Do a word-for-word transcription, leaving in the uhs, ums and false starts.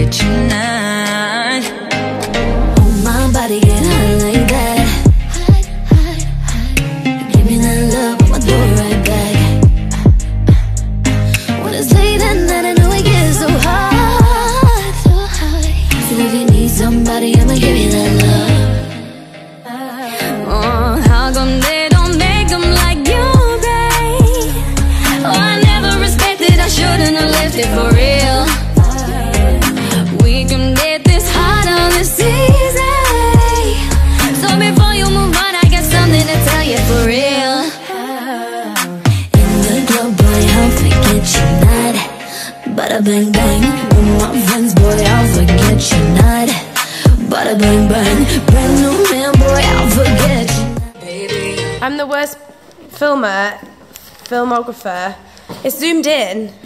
forget you not. Oh, my body get hot like that. Give me that love, I'ma do it right back. When it's late at night, I know it gets so hot. So if you need somebody, I'ma give you that love. Oh, how come they don't make them like you, babe? Oh, I never respected, I shouldn't have left it for real. We can get this hot on this easy. So before you move on, I got something to tell you for real. In the club, boy, I'll forget you not. Bada bang bang, with my friends, boy, I'll forget you not. Bada bang bang, brand new man, boy, I'll forget you not. I'm the worst filmer, filmographer. It's zoomed in.